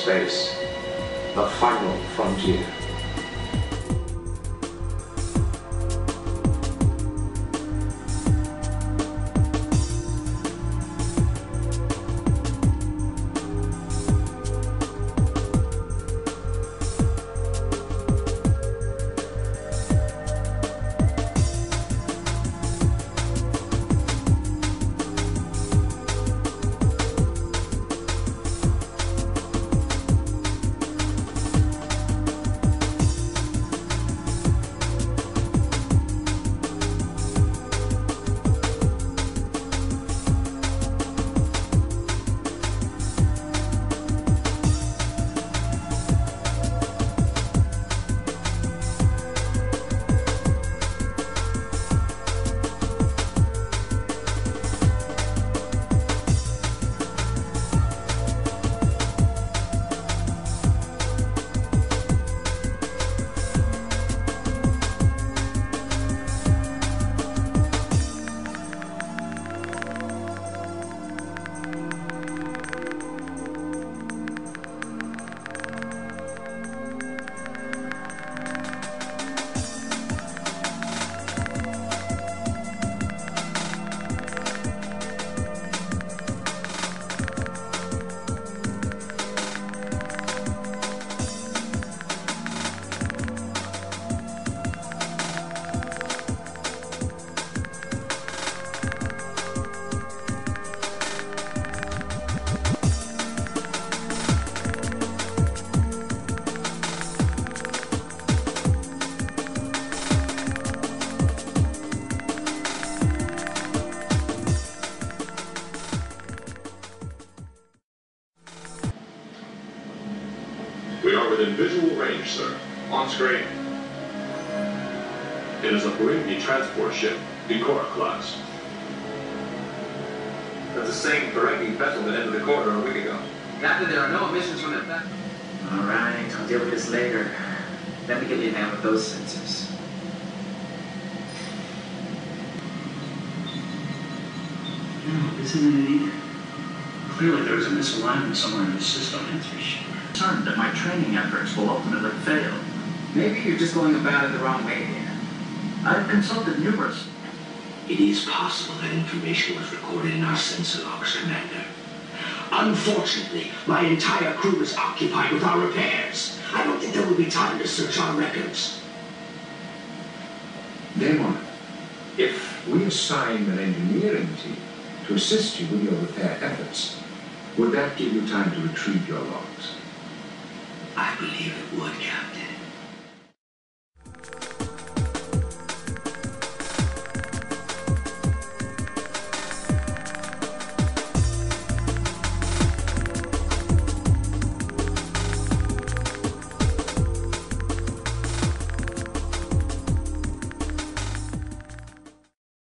space, the final frontier. We are within visual range, sir. On screen. It is a Ferengi transport ship, Decorum class. That's the same Ferengi vessel that entered the corridor a week ago. Captain, there are no emissions from that vessel. All right, I'll deal with this later. Let me get you down with those sensors. Isn't it neat? Clearly there was a misalignment somewhere in the system. That's for sure. Concerned that my training efforts will ultimately fail. Maybe you're just going about it the wrong way here. I've consulted numerous. It is possible that information was recorded in our sensor logs, Commander. Unfortunately, my entire crew is occupied with our repairs. I don't think there will be time to search our records. Damon, if we assign an engineering team to assist you with your repair efforts, would that give you time to retrieve your logs? I believe it would, Captain.